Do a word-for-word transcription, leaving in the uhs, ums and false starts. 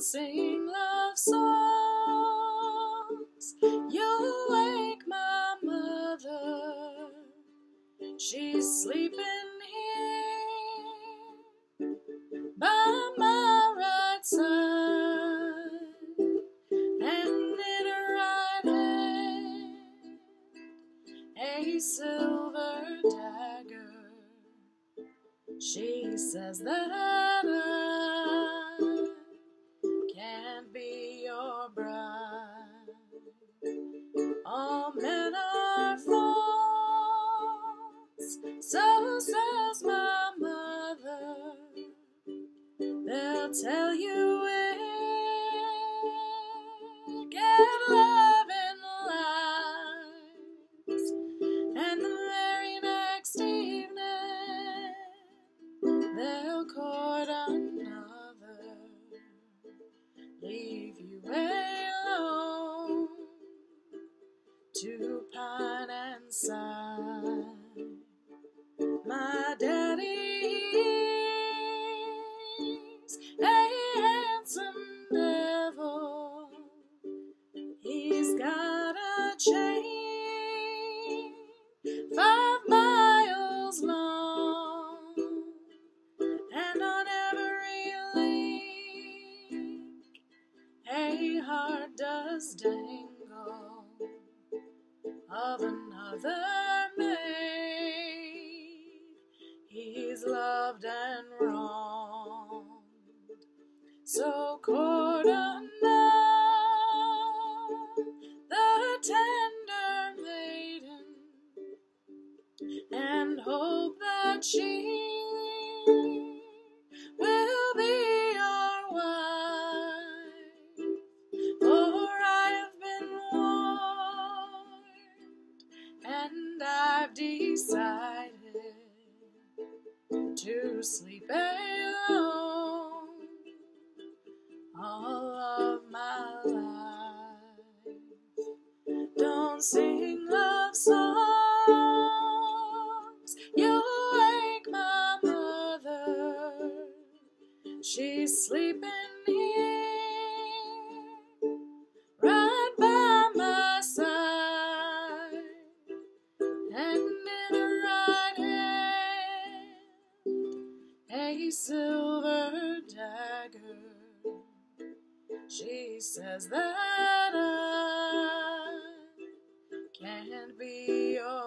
sing love songs. You'll wake my mother. She's sleeping here by my right side, and in her right hand a silver dagger. She says that I can't be your bride. All men are false, so says my mother. They'll tell you wicked loving lies, and the very next evening they'll court another, leave you alone to pine and sigh. My daddy's a handsome devil. He's got a chain five miles long, and on every link a heart does dangle of another maid he's loved and wronged. So court another, the tender maiden, and hope that she will be your wife. For I have been warned, and I've decided to sleep alone all of my life. Don't sing love songs, you'll wake my mother. She's sleeping here right by my side, and in her right hand a silver dagger. She says that I can't be your